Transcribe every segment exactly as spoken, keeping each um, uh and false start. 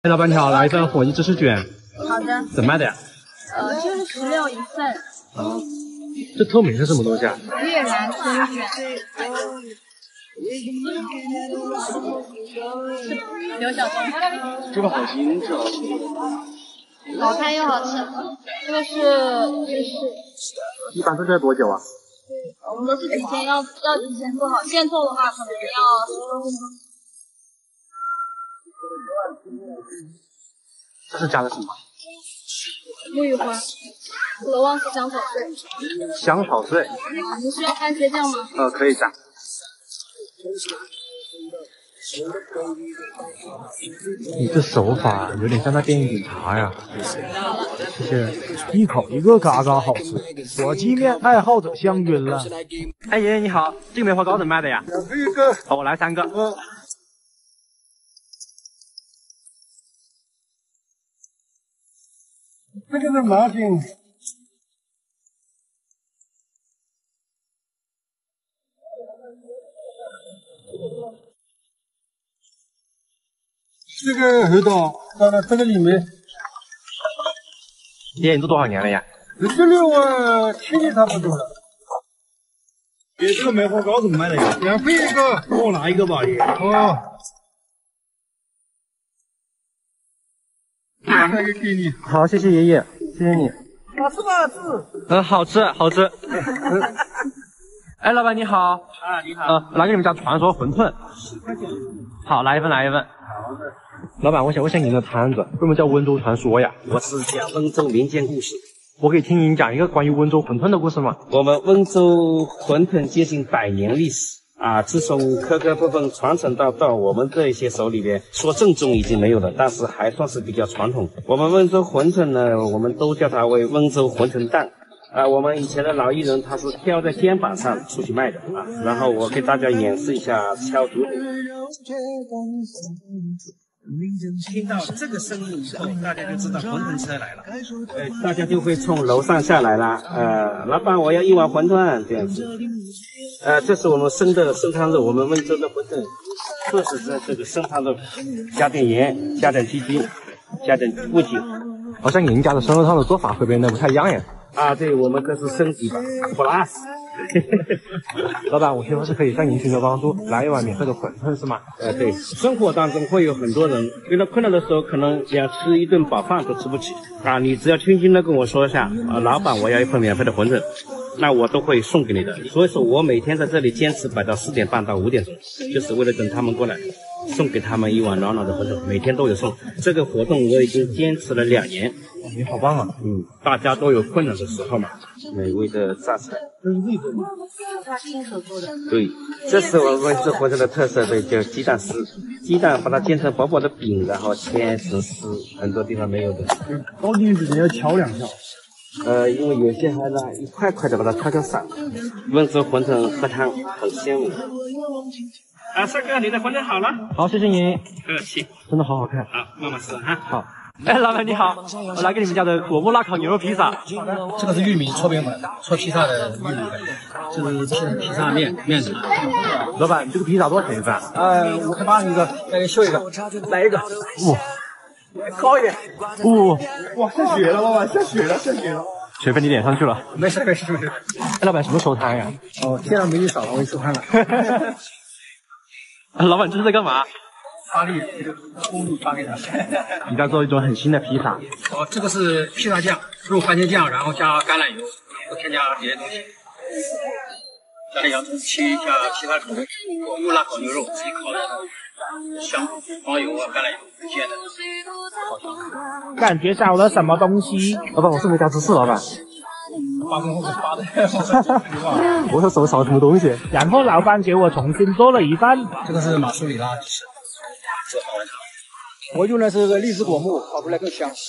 老板你好，来一份火鸡芝士卷。 好的。 怎么卖的呀？ 呃，这是十六一份。 啊，这透明是什么东西啊？ 越南春卷。是刘晓东。 这个好精致啊！ 好看又好吃。这个是芝士。 一般这要多久啊？ 我们都是提前要要提前做好，现做的话可能要十分钟。 这是加的什么？ 木鱼花，罗旺斯香草碎。 香草碎。 啊，你需要番茄酱吗？ 呃，可以加。你这手法有点像在电影警察呀。谢谢。 一口一个嘎嘎好吃，火鸡面爱好者相晕了。 哎，爷爷你好，这个棉花糕怎么卖的呀？ 两个一个。 好，我来三个。 嗯。这个是麻筋。这个黑刀放到这个里面。 爷爷，你做多少年了呀？ 这里我七年差不多了。爷，这个棉花糕怎么卖的呀？两份一个。帮我拿一个吧，爷。哦。拿一个给你。 好，谢谢爷爷，谢谢你。 好吃不好吃？ 嗯，好吃，好吃。哎，老板你好。 啊，你好。 呃，来给你们家传说馄饨。 十块钱。 好，来一份，来一份。 好的。 老板，我想问下您的摊子为什么叫温州传说呀？ 我是讲温州民间故事。 我可以听您讲一个关于温州馄饨的故事吗？ 我们温州馄饨接近百年历史啊，自从磕磕碰碰传承到到我们这一些手里边，说正宗已经没有了，但是还算是比较传统。我们温州馄饨呢，我们都叫它为温州馄饨蛋。啊，我们以前的老艺人他是挑在肩膀上出去卖的啊，然后我给大家演示一下敲竹筒。听到这个声音以后，大家就知道馄饨车来了，呃，大家就会从楼上下来了。呃，老板，我要一碗馄饨这样子。呃，这是我们生的生汤肉，我们温州的馄饨就是在这个生汤肉，加点盐，加点鸡精，加点味精。 好像您家的生肉汤的做法和别人的不太一样呀。 啊，对，我们这是升级版 ，plus。 老板，我听说是可以向您寻求帮助，来一碗免费的馄饨是吗？ 呃，对，生活当中会有很多人遇到困难的时候，可能想吃一顿饱饭都吃不起啊，你只要轻轻的跟我说一下，啊，老板，我要一份免费的馄饨，那我都会送给你的。所以说我每天在这里坚持摆到四点半到五点钟，就是为了等他们过来，送给他们一碗暖暖的馄饨，每天都有送。这个活动我已经坚持了两年。 你好棒啊！ 嗯，大家都有困难的时候嘛。美味的榨菜， 这是味噌吗？ 他亲手做的。 对，这是我们这馄饨的特色，对，叫鸡蛋丝。鸡蛋把它煎成薄薄的饼，然后切成丝，很多地方没有的。 包进去之前要敲两下。 呃，因为有些还呢一块块的把它敲敲散。温州馄饨喝汤很鲜美。啊，帅哥，你的馄饨好了。 好，谢谢您。 客气。 真的好好看。 好，慢慢吃哈。 好。哎，老板你好，我来给你们家的果木辣烤牛肉披萨。 这个是玉米搓边粉，搓披萨的玉米粉，这是披萨面面子。 老板，这个披萨多少钱一份？ 呃，五块八一个，再给秀一个，来一个。 哇， 高一点。 哇哇，下雪了，老板，下雪了，下雪了。 雪被你脸上去了。 没事没事没事。 哎，老板什么收摊呀？ 哦，天上没你少了，我给你收摊了。 老板这是在干嘛？ 发力，公路发给他。 你在做一种很新的披萨。 哦，这个是披萨酱，用番茄酱，然后加橄榄油，不添加别的东西。加点洋葱，切一下其他口味，果木辣烤牛肉自己烤的，香，黄油啊，橄榄油煎的，好香。 感觉少了什么东西？ 老板，我是没加芝士，老板。 发工后面发的。 我说手少什么东西？ 然后老板给我重新做了一份。 这个是马苏里拉芝士。做好了它，我用的是个荔枝果木，烤出来更香。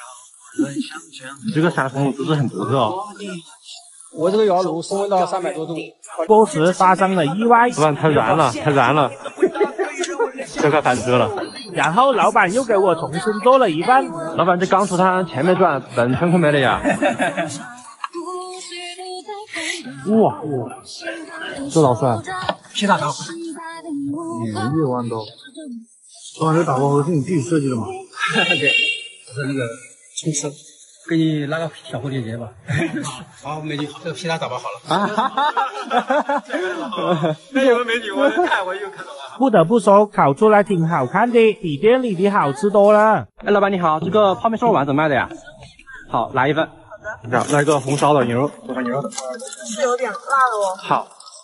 这个三重芝士很独特哦。 我这个窑炉升温到三百多度， 锅时发生了意外， 老板太燃了，太燃了，这快翻车了。 然后老板又给我重新做了一份。 老板这刚出摊，前面转等圈圈没了呀。哇哇，这老帅！ 披萨汤， 年月豌豆。老板，这打包盒是你自己设计的吗？ 对，我是那个冲刺，给你拉个小蝴蝶结吧。好，美女，这个皮塔打包好了。 啊哈哈哈哈！这有个美女，我看我又看到了。 不得不说，烤出来挺好看的，比店里的好吃多了。 哎，老板你好，这个泡面瘦肉丸怎么卖的呀？好，来一份。 好，来个红烧的牛肉，红烧牛肉的。 是有点辣的哦。 好。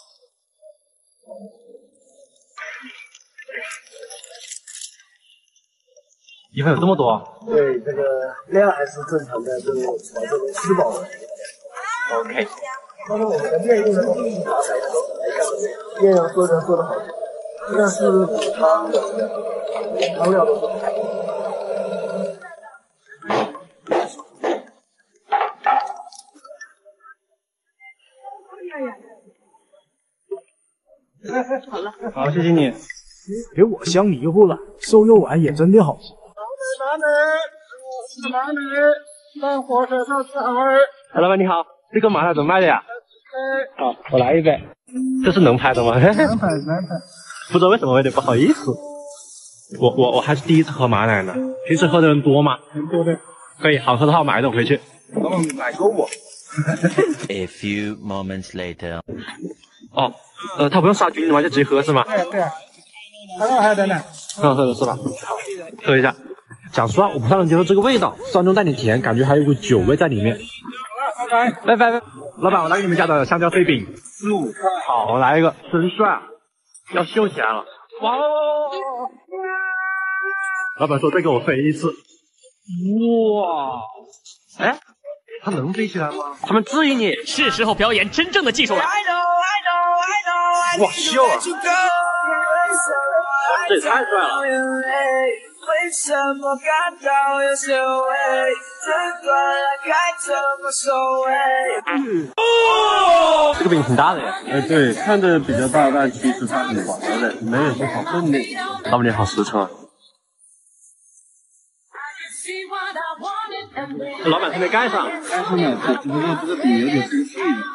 一份有这么多？ 对，这个量还是正常的，就是保证吃饱了。 OK。 但是我们的面用的都是大材的，面要做的做的好，但是汤的汤料都是好。 好了， 好，谢谢你。 给我香迷糊了，瘦肉丸也真的好吃。 哪里？我是哪里？在火车上吃好儿。 哎，老板你好，这个麻辣怎么卖的呀？好，我来一杯。这是能拍的吗？ 能拍能拍。 不知道为什么有点不好意思。我我我还是第一次喝马奶呢，平时喝的人多吗？ 很多的。 可以，好喝的话买一桶回去。 老板买够我。 A few moments later. 哦，呃，他不用杀菌的吗？就直接喝是吗？ 对对。还有还有的呢。 很好喝的是吧？好，喝一下。讲实话，我不太能接受这个味道，酸中带点甜，感觉还有股酒味在里面。 拜拜。 拜拜拜。老板，我来给你们家的香蕉飞饼。 十五。 好，我来一个。真帅，要秀起来了。哇！老板说再给我飞一次。哇！哎，它能飞起来吗？他们质疑你。 是时候表演真正的技术了。 哇，秀啊！这也太帅了。 为什么感到有些味？这段该怎么收尾？ 哦，这个饼挺大的呀。 哎，对，看着比较大，但其实它很薄的，没有说好分的。 老板你好实诚啊。老板还没盖上。 盖上了，只不过这个饼有点生碎了。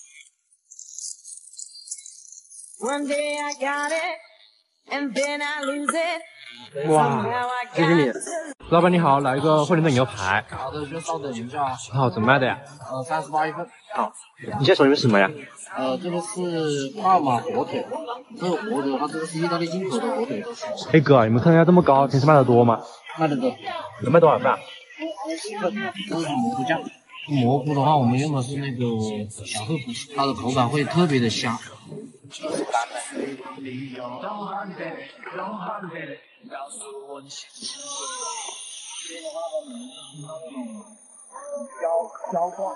哇，谢谢你，老板你好，来一个惠灵顿牛排。 好的，就稍等一下。 好，怎么卖的呀？ 呃，三十八一份。 好，你现在手里面是什么呀？ 呃，这个是帕玛火腿，这个火腿的话，这个是意大利进口的火腿。 哎哥，你们客单价这么高，平时卖的多吗？ 卖的多。 能卖多少份？ 这是蘑菇酱。蘑菇的话，我们用的是那个小厚朴，它的口感会特别的香。这是干的。消化。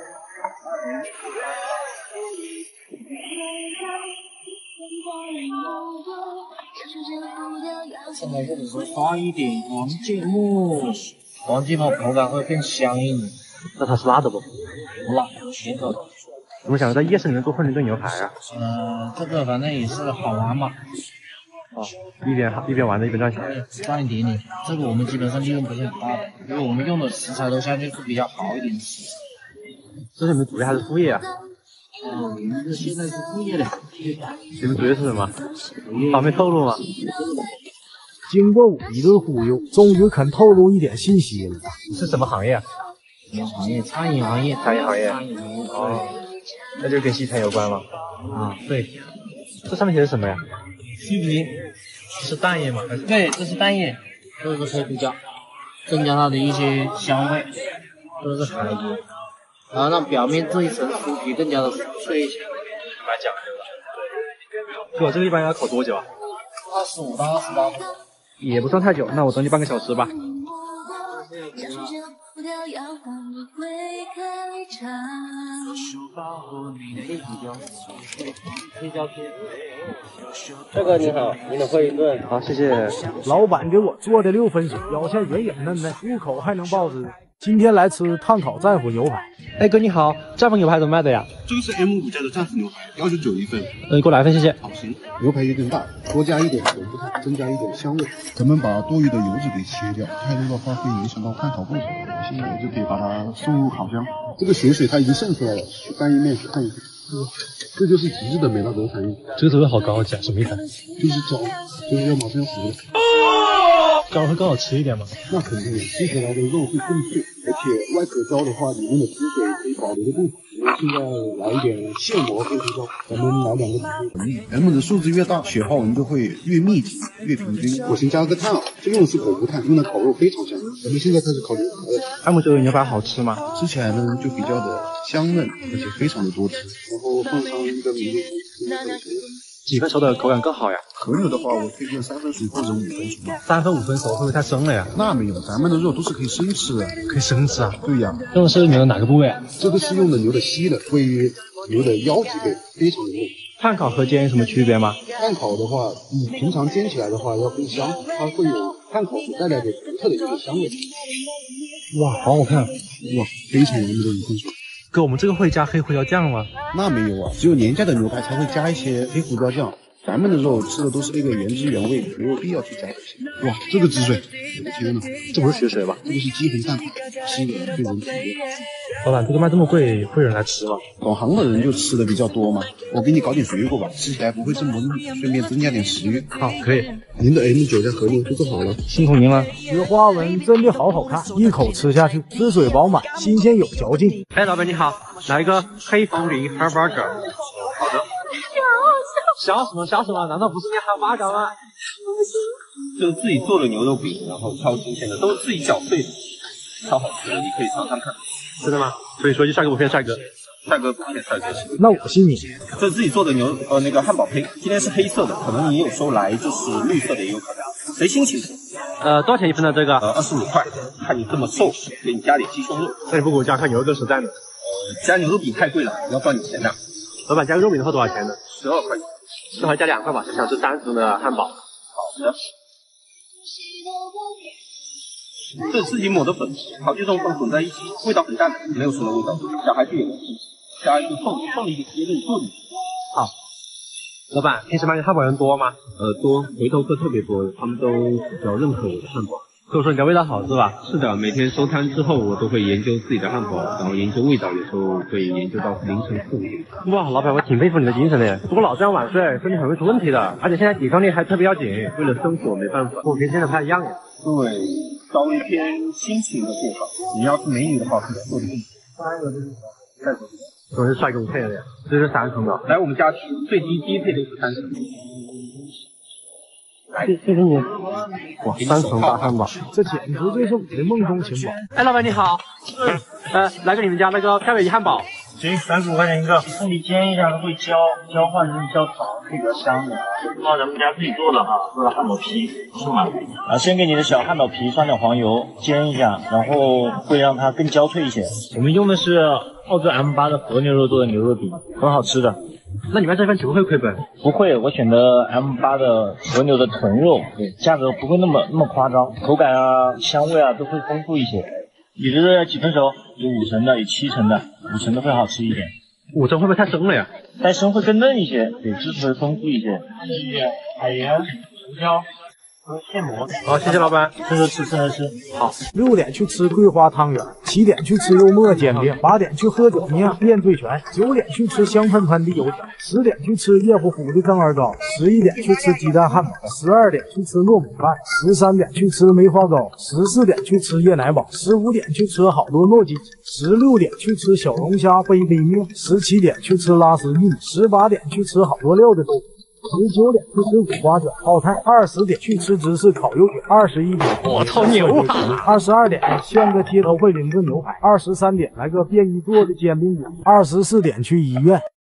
现在这里说放一点黄芥末，黄芥末口感会更香一点。 那它是辣的不？ 不辣，甜口的。 怎么想着在夜市里面做惠灵顿牛排啊？ 呃，这个反正也是好玩嘛。 哦，一边一边玩着一边赚钱， 赚一点点。这个我们基本上利润不是很大的，因为我们用的食材都相对是比较好一点的食材。 这是你们主业还是副业啊？ 嗯，我们是现在是副业的。 你们主业是什么？方便透露吗？ 经过我一顿忽悠，终于肯透露一点信息了。 你是什么行业啊？ 什么行业？餐饮行业。 餐饮行业。 餐饮行业。 哦，那就跟西餐有关了。 啊，对。 这上面写的什么呀？ 西皮。 这是蛋液吗？ 对，这是蛋液，这是黑胡椒，增加它的一些香味。这是海盐，然后让表面这一层酥皮更加的酥脆一些。 蛮讲究的。哥，这个一般要烤多久啊？ 二十五到二十八分钟。 也不算太久，那我等你半个小时吧。 这个你好，你的惠灵顿。 好，谢谢。 老板给我做的六分熟，咬下软软嫩嫩，入口还能爆汁。今天来吃炭烤战斧牛排。 哎哥你好，战斧牛排怎么卖的呀？ 这个是 M 五 加的战斧牛排，幺九九一份。 嗯，给我来一份谢谢。 好，行。牛排有点大，多加一点油，增加一点香味。咱们把多余的油脂给切掉，太多的话会影响到炭烤过程。现在就可以把它送入烤箱。这个血水它已经渗出来了，去翻一面去看一下。这就是极致的美拉德产业。 这个滋味好高级啊，什么意思？ 就是焦，就是要马上要熟了。 这样会更好吃一点吗？ 那肯定，吃起来的肉会更脆，而且外壳焦的话，里面的汁水可以保留的更好。我们现在来一点现磨黑胡椒，咱们来两个比例。M 的数字越大，血花纹就会越密集、越平均。我先加个炭啊，这个用的是果木炭，用的烤肉非常香。咱们现在开始烤牛排了。 M 这个牛排好吃吗？ 吃起来呢就比较的香嫩，而且非常的多汁。然后放上一个迷恋。 几分熟的口感更好呀？ 和牛的话，我推荐三分熟或者五分熟。 三分五分熟会不会太生了呀？ 那没有，咱们的肉都是可以生吃的。 可以生吃啊？ 对呀。 用的是牛的哪个部位啊？ 这个是用的牛的膝的，位于牛的腰脊背，非常的嫩。 炭烤和煎有什么区别吗？ 炭烤的话，你平常煎起来的话要更香，它会有炭烤所带来的独特的一种香味。 哇，好好看！哇， 非常浓的五分熟。 哥，我们这个会加黑胡椒酱吗？ 那没有啊，只有廉价的牛排才会加一些黑胡椒酱。咱们的肉吃的都是那个原汁原味，没有必要去加这些。哇，这个汁水，我的天呐， 这不是血水吧？ 这个是鸡红蛋白，吃的对人体越好。 老板，这个卖这么贵，会有人来吃吗？ 懂行的人就吃的比较多嘛。我给你搞点水果吧，吃起来不会这么腻，顺便增加点食欲。 好，可以。 您的 M 九加和牛就做好了， 辛苦您了。 雪花纹真的好好看，一口吃下去，汁水饱满，新鲜有嚼劲。 哎，老板你好，来一个黑凤梨 hamburger。好的。笑什么笑什么？难道不是念哈巴嘎吗？ 这是自己做的牛肉饼，然后超新鲜的，都是自己搅碎的，超好吃的，你可以尝尝看。 真的吗？所以说就帅哥不骗帅哥， 帅哥不骗帅哥。 那我信你。 这是自己做的牛呃那个汉堡胚，今天是黑色的，可能你有时候来就是绿色的也有可能，随心情。 呃，多少钱一份呢？这个？ 呃，二十五块。看你这么瘦，给你加点鸡胸肉。 那你不给我加块牛肉实在的？ 呃，加牛肉饼太贵了，要赚你钱的。 老板加个肉饼的话多少钱呢？ 十二块钱。 这还加两块吧，想吃三十分的汉堡。好的。这是自己抹的粉，好几种粉混在一起，味道很淡，没有什么味道。小孩子也能吃，加一个凤梨，凤梨直接给你做进去。 好。老板，平时买你汉堡人多吗？ 呃，多，回头客特别多，他们都比较认可我的汉堡。 跟我说你家味道好是吧？ 是的，每天收摊之后，我都会研究自己的汉堡，然后研究味道，有时候会研究到凌晨四五点。 哇，老板，我挺佩服你的精神的。不过老这样晚睡，身体很容易出问题的。而且现在抵抗力还特别要紧， 为了生活没办法。 我跟现在不太一样呀。 对，稍微偏心情的做法。你要是美女的话，可以做的更好。 都是帅哥配的呀，这是三层的。 来我们家最低低配都是三层。 谢谢谢你。哇，三层大汉堡， 这简直就是我的梦中情堡。 哎，老板你好，呃，来个你们家那个漂尾鸡汉堡。 行，三十五块钱一个。凤梨煎一下会焦，焦换成焦糖，会比较香的。那咱们家自己做的哈，做的汉堡皮是吗？啊，先给你的小汉堡皮上点黄油煎一下，然后会让它更焦脆一些。我们用的是澳洲 M 八的和牛肉做的牛肉饼，很好吃的。 那你们这份岂不会亏本？ 不会，我选的 M 八的和牛的臀肉，对，价格不会那么那么夸张，口感啊、香味啊都会丰富一些。你这是几分熟？有五成的，有七成的，五成的会好吃一点。 五成会不会太生了呀？ 太生会更嫩一些，对，汁水丰富一些。海盐、胡椒和现磨。 好，谢谢老板， 吃着吃，吃着吃。 好，六点去吃桂花汤圆，七点去吃肉末煎饼，八点去喝酒酿练醉拳，九点去吃香喷喷的油条，十点去吃热乎乎的蒸儿糕，十一点去吃鸡蛋汉堡，十二点去吃糯米饭，十三点去吃梅花糕，十四点去吃椰奶堡，十五点去吃好多糯叽叽，十六点去吃小龙虾杯杯面，十七点去吃拉丝玉米，十八点去吃好多料的豆腐。十九点去吃五花卷泡菜，二十点去吃芝士烤肉卷，二十一点我操牛啊！ 二十二点炫个街头会领个牛排，二十三点来个便衣做的煎饼果，二十四点去医院。